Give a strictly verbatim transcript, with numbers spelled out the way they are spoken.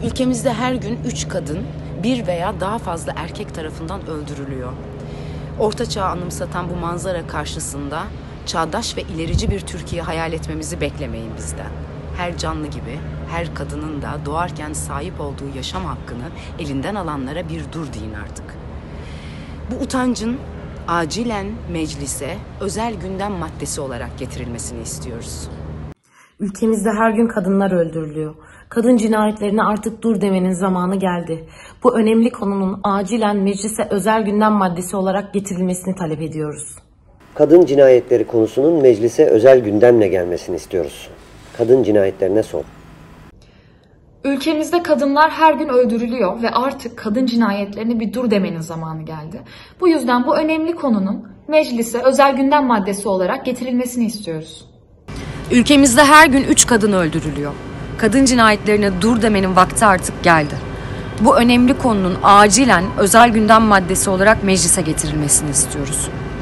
Ülkemizde her gün üç kadın, bir veya daha fazla erkek tarafından öldürülüyor. Orta Çağ'ı anımsatan bu manzara karşısında çağdaş ve ilerici bir Türkiye hayal etmemizi beklemeyin bizden. Her canlı gibi her kadının da doğarken sahip olduğu yaşam hakkını elinden alanlara bir dur deyin artık. Bu utancın acilen meclise özel gündem maddesi olarak getirilmesini istiyoruz. Ülkemizde her gün kadınlar öldürülüyor. Kadın cinayetlerine artık dur demenin zamanı geldi. Bu önemli konunun acilen meclise özel gündem maddesi olarak getirilmesini talep ediyoruz. Kadın cinayetleri konusunun meclise özel gündemle gelmesini istiyoruz. Kadın cinayetlerine son. Ülkemizde kadınlar her gün öldürülüyor ve artık kadın cinayetlerine bir dur demenin zamanı geldi. Bu yüzden bu önemli konunun meclise özel gündem maddesi olarak getirilmesini istiyoruz. Ülkemizde her gün üç kadın öldürülüyor. Kadın cinayetlerine dur demenin vakti artık geldi. Bu önemli konunun acilen özel gündem maddesi olarak meclise getirilmesini istiyoruz.